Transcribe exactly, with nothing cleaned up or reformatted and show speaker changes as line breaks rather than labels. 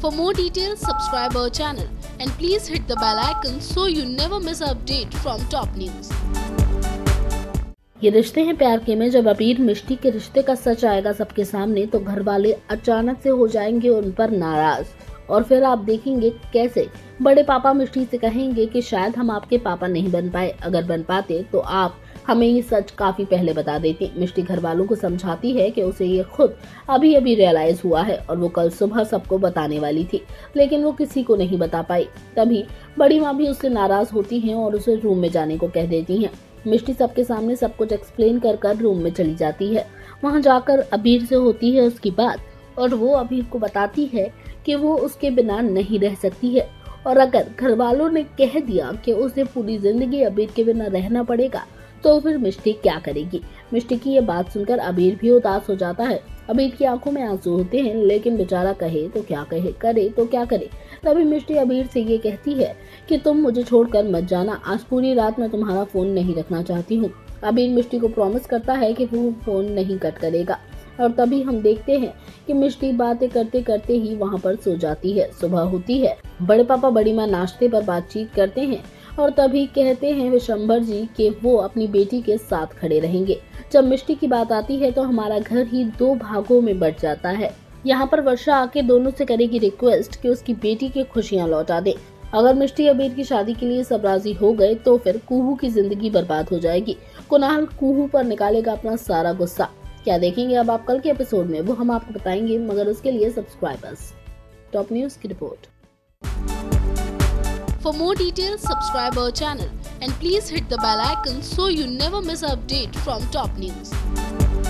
For more details, subscribe our channel and please hit the bell icon so you never miss an update from top news.
ये रिश्ते हैं प्यार के में जब अबीर मिष्टी के रिश्ते का सच आएगा सबके सामने तो घर वाले अचानक से हो जाएंगे उन पर नाराज और फिर आप देखेंगे कैसे बड़े पापा मिष्टी से कहेंगे कि शायद हम आपके पापा नहीं बन पाए, अगर बन पाते तो आप हमें ये सच काफी पहले बता देती। मिष्टी घर वालों को समझाती है कि उसे ये खुद अभी अभी रियलाइज हुआ है और वो कल सुबह सबको बताने वाली थी, लेकिन वो किसी को नहीं बता पाई। तभी बड़ी माँ भी उससे नाराज होती हैं और उसे रूम में जाने को कह देती हैं। मिष्टी सबके सामने सब कुछ एक्सप्लेन कर कर रूम में चली जाती है। वहाँ जाकर अबीर से होती है उसकी बात और वो अबीर को बताती है कि वो उसके बिना नहीं रह सकती है और अगर घर वालों ने कह दिया कि उसे पूरी जिंदगी अबीर के बिना रहना पड़ेगा तो फिर मिष्टी क्या करेगी। मिष्टी की ये बात सुनकर अबीर भी उदास हो जाता है। अबीर की आंखों में आंसू होते हैं, लेकिन बेचारा कहे तो क्या कहे, करे तो क्या करे। तभी मिष्टी अबीर से ये कहती है कि तुम मुझे छोड़कर मत जाना, आज पूरी रात मैं तुम्हारा फोन नहीं रखना चाहती हूँ। अबीर मिष्टी को प्रॉमिस करता है कि वो फोन नहीं कट करेगा और तभी हम देखते हैं कि मिष्टी बातें करते करते ही वहाँ पर सो जाती है। सुबह होती है, बड़े पापा बड़ी माँ नाश्ते पर बातचीत करते हैं और तभी कहते हैं विशंभर जी कि वो अपनी बेटी के साथ खड़े रहेंगे। जब मिष्टी की बात आती है तो हमारा घर ही दो भागों में बट जाता है। यहाँ पर वर्षा आके दोनों से करेगी रिक्वेस्ट कि उसकी बेटी की खुशियाँ लौटा दे। अगर मिष्टी अबीर की शादी के लिए सब राजी हो गए तो फिर कुहू की जिंदगी बर्बाद हो जाएगी। कुणाल कुहू पर निकालेगा अपना सारा गुस्सा। क्या देखेंगे अब आप कल के एपिसोड में, वो हम आपको बताएंगे, मगर उसके लिए सब्सक्राइबर्स। टॉप न्यूज की report.
For more details, subscribe our channel and please hit the bell icon so you never miss an update from top news.